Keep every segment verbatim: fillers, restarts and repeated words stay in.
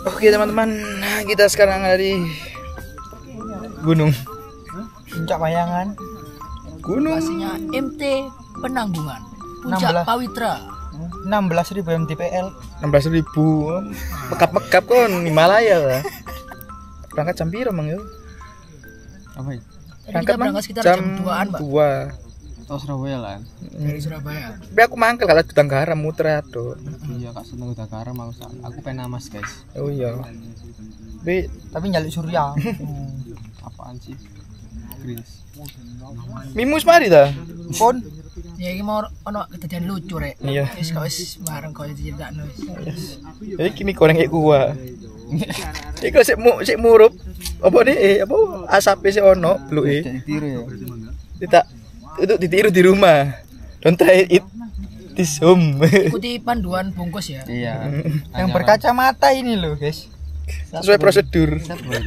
Oke teman-teman, kita sekarang ada di gunung Puncak Bayangan. Gunung Lokasinya M T Penanggungan, Puncak enam belas. Pawitra. enam belas ribu M T P L. enam belas ribu. Mekap-mekap kon Himalaya lah. Berangkat jam piro mang yo? Apa itu? Tadi Berangkat kita mang berangkat sekitar jam duaan, Pak. dua. Oh, Surabaya lah. Dari Surabaya. Tapi aku mangkel kalau Dudang Garam muter tuh. Iya, Kak seneng udah garam aku. Aku pengen namas, guys. Oh iya. Be, Tapi nyaluk surya. Apaan sih? Gris. mimus mari ta? Pon. Ya iki mau ono kejadian lucu rek. Iya. Wis kok wis bareng kok diceritakno wis. Jadi kimi goreng kayak gua. Iku sik mu sik murup. Apa nih? Eh, apa asape sik ono bluke. Ditiru ya. Tidak itu ditiru di rumah. Don't try it di home. Ikuti panduan bungkus ya. Iya. Yang berkacamata ini loh, guys. Sesuai prosedur.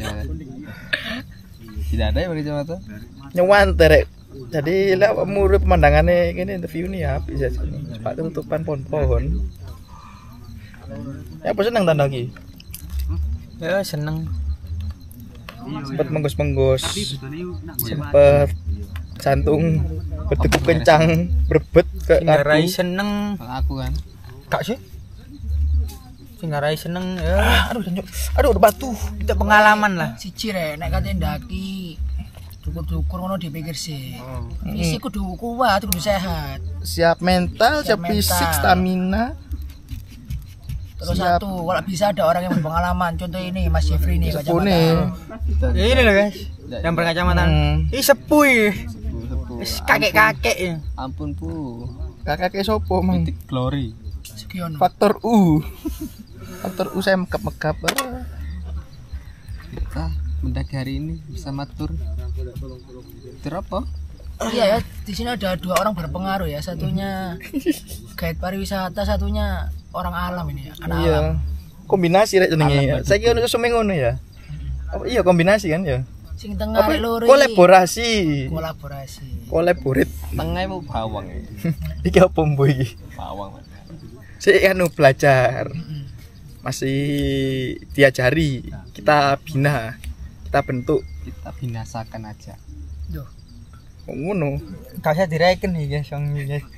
Tidak ada yang berkacamata. Nyewan terek. Jadi lah murid pemandangannya gini interview nih ya bisa sini. Cepat tutupan pohon-pohon. Ya apa seneng tanda lagi? Ya seneng. Sempat menggos-menggos. Sempat jantung berdegup kencang, berbet ke Singgarai kaki. seneng. Aku kan. Kak sih. Singgarai seneng ya. Ah, aduh janjuk. Aduh ada batu. Itu pengalaman lah. Siji rek nek kate ndaki cukur-cukur ngono dipikir sih. Fisik kudu kuat, kudu sehat. Siap mental, siap, Siap fisik, mental. stamina. Terus Siap. satu, kalau bisa ada orang yang berpengalaman. Contoh ini Mas Jeffrey nih, Sepuh nih. kacamata. Ini loh, guys. Yang berkacamata. Hmm. Ih sepuh. Kakek-kakek ya. Ampun pu. Kakak kayak sopo mang. Titik glory. Sugiono. Faktor U. Faktor U saya mekap-mekap. Ah. Kita mendaki hari ini bersama tur. Tur apa? Iya ya, di sini ada dua orang berpengaruh ya. Satunya guide pariwisata, satunya orang alam ini ya, anak alam. Iya. Kombinasi rek jenenge. Saya kira ono sesuai ngono ya. Oh, iya kombinasi kan ya. Sing tengah Apa? rek loro iki. Kolaborasi. Kolaborasi. Kolaborit. Tengah mau bawang ya. Iki apa mbo iki? Bawang. Saya anu belajar. Masih diajari. Kita bina. Kita bentuk. Kita binasakan aja. Duh. Kok ngono. Gak usah direken nih guys, yang ini guys.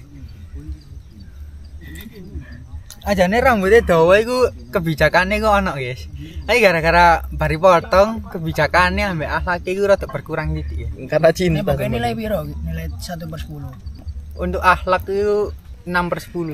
Ajane rambutnya dawa iku kebijakannya kok ono guys. Tapi gara-gara bari potong kebijakannya ambek akhlak iku rada berkurang gitu ya. Karena Ini cinta. pakai teman. nilai piro? Nilai satu per sepuluh. Untuk akhlak itu enam per sepuluh.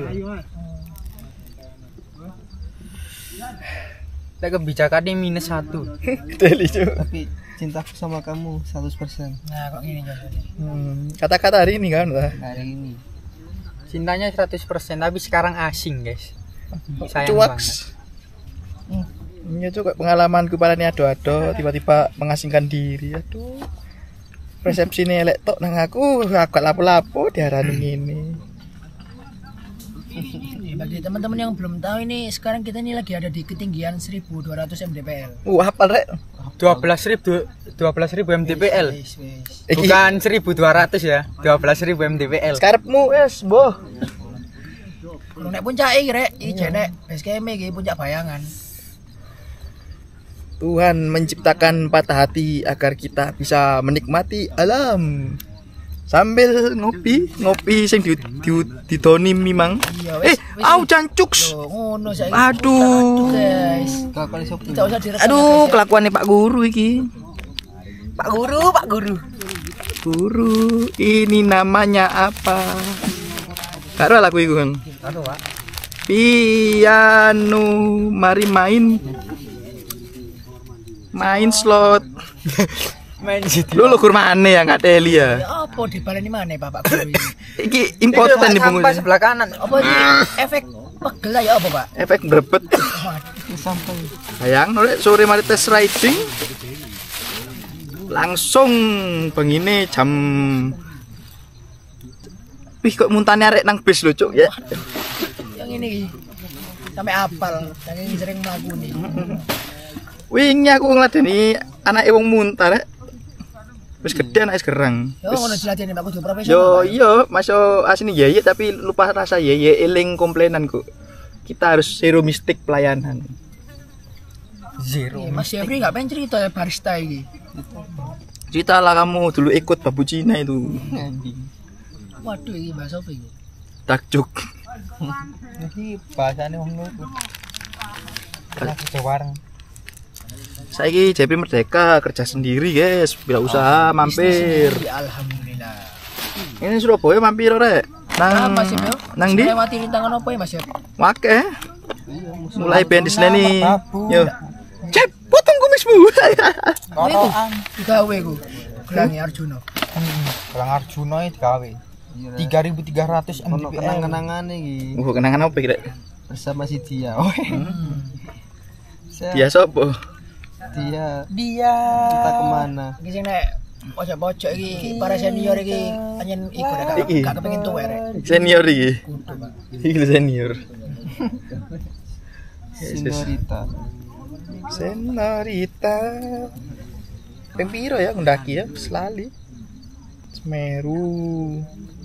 Tapi kebijakannya minus satu. Deli cu. Tapi cintaku sama kamu seratus persen Nah, kok gini contohnya. Hmm, kata-kata hari ini kan lah. hari ini. Cintanya seratus persen tapi sekarang asing guys. Sayang banget. Cuaks. Ini juga pengalamanku pada nih ado-ado tiba-tiba mengasingkan diri. Aduh. Persepsi nih elek tok nang aku, aku lapo-lapo diarani ngene. Nih, bagi teman-teman yang belum tahu ini, sekarang kita ini lagi ada di ketinggian seribu dua ratus M D P L. Uh, hafal rek. dua belas ribu dua belas ribu M D P L. Wis, wis. Iki Bukan seribu dua ratus ya, dua belas ribu M D P L. karepmu wes, Boh. Kalau naik puncak iki rek, iki nek base camp iki puncak bayangan. Tuhan menciptakan patah hati agar kita bisa menikmati alam sambil ngopi, ngopi sing di di didoni mimang. Iya, Eh, wis. wis, au wis. cancuks. Loh, ngono saiki. Aduh. Guys. Kau kali sopo. Tidak usah direkam. Aduh, kelakuannya Pak Guru iki. Pak Guru, Pak Guru. Guru, ini namanya apa? Karo lagu iku kan. Aduh, Pak. Piano, mari main. Main slot. Main G T A. Lu lu kurmane ya ngateli ya. Ya apa dibaleni mana Bapak Guru ini? Iki impoten nih Sampah bungkus. sebelah kanan. Apa ini efek pegel ya apa, Pak? Efek berebet. Sampai. Sayang, oleh sore mari tes riding. Langsung pengine jam Wih kok muntane arek nang bis lho, Cuk, ya. Yang ini iki. Sampai apal, saking sering mlaku nih. Wingi aku ngladeni anake wong muntah rek. Wis gede anake gerang. Yo ngono dilatih Pak Kudu profesional. Yo Pak. iya, masuk asini yeye tapi lupa rasa yeye eling komplainan kok. Kita harus zero mistik pelayanan. Zero. Iya, Mas Jeffrey nggak pengen cerita ya barista ini. Cerita lah kamu dulu ikut babu Cina itu. Waduh ini bahasa apa ini? Takjuk. Iki bahasane wong ngono. Kerja warung. Saiki J P merdeka, kerja sendiri guys, bila usaha mampir. Bisnis sendiri, alhamdulillah. Ini Surabaya mampir rek. Ah, Nang Mas Jeffrey. nang di Lewati rintangan apa ya Mas Jeffrey? Wake. Mulai band di sini nih. Babu. Yo. Cep, potong kumismu. Kotokan. Digawe ku. Gelangi Arjuna. Gelang Arjuna iki digawe. tiga ribu tiga ratus Ono mdpl. kenang-kenangan iki Oh, kenangan apa kira? bersama si dia. Oh, Dia sopo? dia Dia kita kemana? Iki sing nek pojok-pojok iki para senior iki anyen iku rek gak- Iki. gak kepengin tuwek rek. Senior iki. Kudu, Pak. Iki senior. Senorita. Senorita. Ping piro ya ngundaki ya? Selali. Semeru.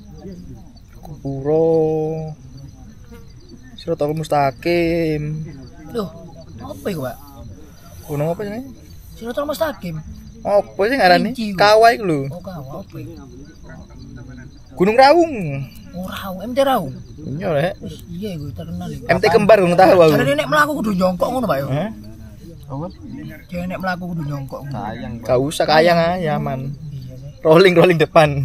Kupuro. Sirotol Mustaqim. Loh, apa iku, Pak? Gunung apa jenenge? Sirotol Mustaqim. Apa sih ngarani? Rinci, Bu. Kawah iku lho. Oh, kawa apa iku? Gunung Raung. Ora, M T Raung. Iya rek. Wis iya iku terkenal iku. M T kembar gunung tahu aku. Jarene nek mlaku kudu nyongkok ngono, Pak yo. Hah? Apa? Jarene nek mlaku kudu nyongkok ngono. Sayang. Gak usah kayang aja aman. Iya sih. Rolling rolling depan.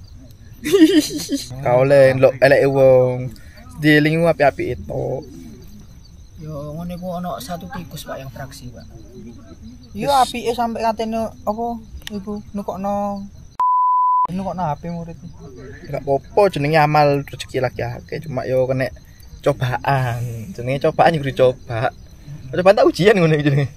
Kau len lo elek wong. Dealing api-api itu. Yo ngono iku ono satu tikus, Pak, yang fraksi, Pak. yo apike sampe katene apa iku nukokno nukokno H P murid. Gak popo jenenge amal rezeki laki akeh cuma yo kena cobaan. Jenenge cobaan yo dicoba. Cobaan tak ujian ngono iki jenenge.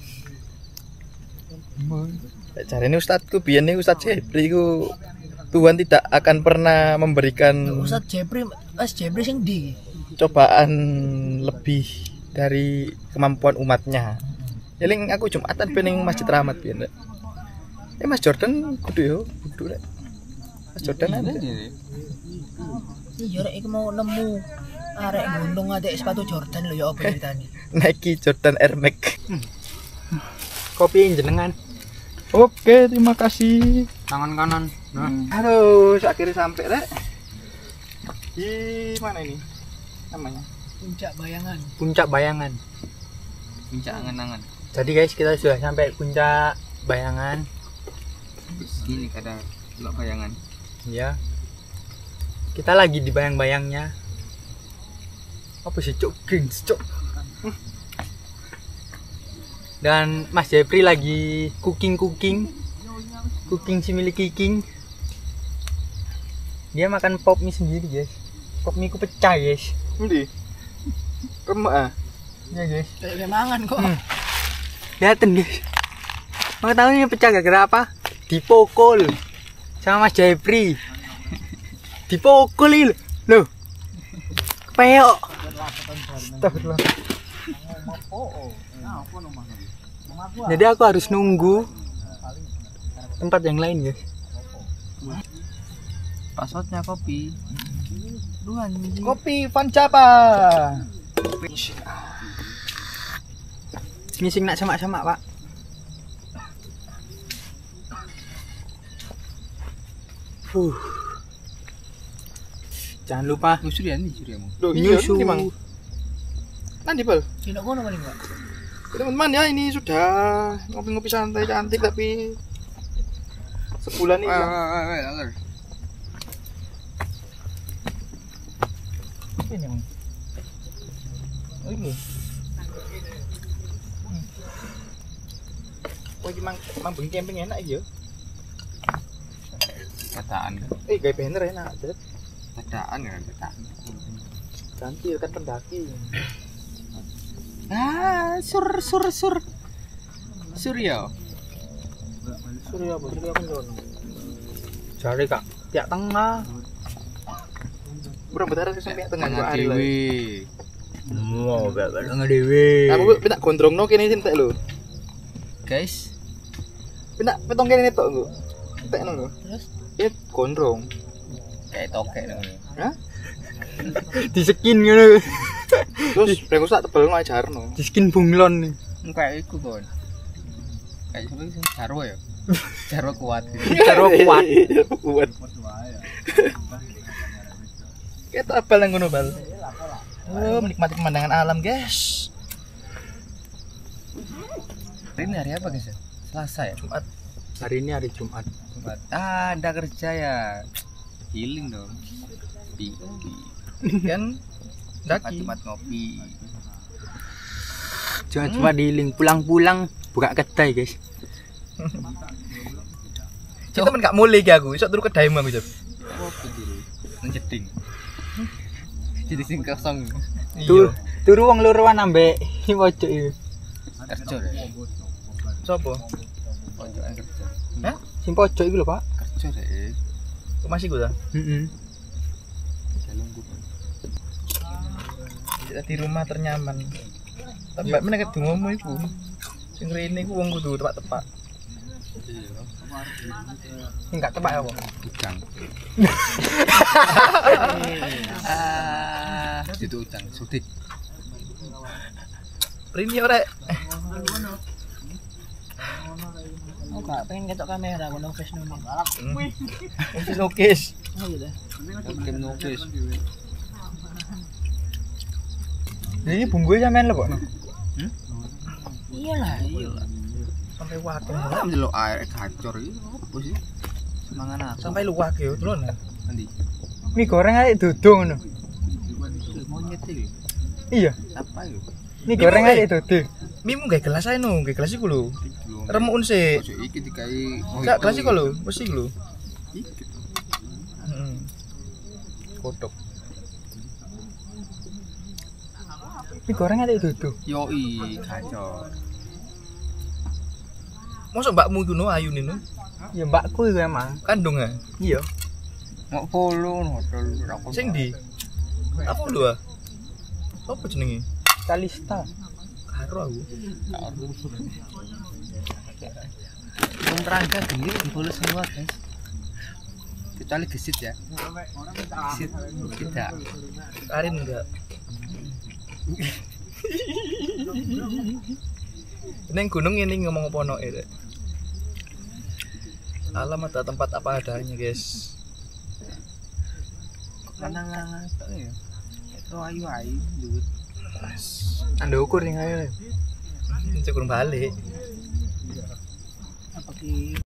Jarene ustadku biyen niku Ustaz Jepri iku Tuhan tidak akan pernah memberikan Ustaz Jepri, Mas Jepri sing ndi? cobaan lebih dari kemampuan umatnya. Eling aku Jumatan pening Masjid Rahmat biyen. Rek. Eh Mas Jordan kudu yo, kudu rek. Mas Jordan ada. Iya rek iku mau nemu arek gunung adek sepatu Jordan lho ya apa ceritane. Nike Jordan Air Max. Kopi jenengan. Oke, terima kasih. Tangan kanan. Nah, Halo, akhirnya sampai rek. Di mana ini? Namanya? Puncak Bayangan. puncak Bayangan. Puncak angan-angan. Jadi guys, kita sudah sampai puncak Bayangan. Gini kadang delok bayangan. Ya. Kita lagi di bayang-bayangnya. Apa sih, Cuk? Green, Cuk. Dan Mas Jepri lagi cooking-cooking. Cooking si milik Kiking. Dia makan pop mie sendiri, guys. Pop mie ku pecah, guys. Endi? Remek ah. Ya, guys. Kayak mangan kok. Hmm. Lihatin, guys. Mau tahu ini pecah gara-gara apa? Dipukul sama Mas Jepri. Dipukul ini loh. Kepeok. Astagfirullah. Jadi aku harus nunggu tempat yang lain, guys. Passwordnya kopi. Duan. Kopi Vancapa. Ini sing nak semak-semak, Pak. Uh. Jangan lupa Nyusur ya nih suriamu. Loh, iya, nyusu. ini Mang. Nanti, Bal. Tidak ngono paling, Pak. Teman-teman ya, ini sudah ngopi-ngopi santai cantik tapi sebulan ini. Ah, Ini, Mang. Oh, ini. Oh, ini mang, mang bengi camping enak ya. Kataan. Eh, gaya banner enak, Dad. Kataan kan kataan. Ganti kan pendaki. Ah, sur sur sur. Surya. Surya apa? Surya apa nyono? cari Kak. Tiap tengah. Bro, bentar sampai tengah Tengah hari lah. dewi. Mau gak tengah dewe. Aku pinta gondrongno kene entek lho. Guys, Pinta petong kene tok engko. Entek ngono. Terus Eh, gondrong. kayak tokek dong. Hah? Di skin ngono. Terus brengos tak tebel no ajarno. Di skin bunglon nih. Kayak iku kon. Kayak sampe sing Jarwo ya. Jarwo kuat. Jarwo kuat. Kuat. Kita apa yang ngono bal? Oh, menikmati pemandangan alam, guys. Ini hari apa guys? Selasa ya? Jumat. Hari ini hari Jumat. Jumat. Ah, ada kerja ya. Healing dong. Pi. Kan daki. Jumat ngopi. Cuma cuma healing pulang-pulang buka kedai, guys. Kita men gak mulai ki aku, iso turu kedaimu aku, Jep. Apa dulu? Njeding. Jadi sing kosong. Tur turu wong loroan ambek pojok iki. Kerja deh. Sopo? Pojokan kerja. Hah? Sing pojok iku lho, Pak. Kerja deh. Masih gue ta? Heeh. Dalam gue. Kita di rumah ternyaman. Tapi mana ketemu iku. Sing rene iku wong kudu tepak-tepak. Enggak tepak apa? Udang. Ah, itu udang sudik. Rini ora. Oh, gak pengen ketok kamera ngono face nomi. Wis nukis. Oh gitu. Oke nukis. Ini bumbunya sampean lho kok. Iyalah, iyalah. Sampai wakil. Lah ndelok air gacor iki opo sih? Semangan aku. Sampai luwak yo, delon. Endi? Mie goreng ae dudu ngono. Monyet iki. Iya, Apa yo? mie goreng ae dudu. Mimu gawe gelas ae no, gawe gelas iku lho. Remukun sik. Masuk iki dikai Enggak, gelas iku lho, wis iki lho. Iki. Heeh. Kodok. Mie goreng ae dudu. Yo i gacor. Mosok mbakmu iku no ayune no? Ya mbakku iku emang. Kandung ah. Iya. Mau follow hotel aku. Sing ndi? Apa lho ah? Sopo jenenge? Kalista. Karo aku. Yang terakhir gini di follow semua guys. Kecuali gesit ya. Gesit tidak. Karin enggak. Neng gunung ini ngomong apa no ya? Alam atau tempat apa adanya guys. Pandangan apa ya? Itu ayu-ayu duit. Anda ukur ning ae. Cukup balik. Apa ki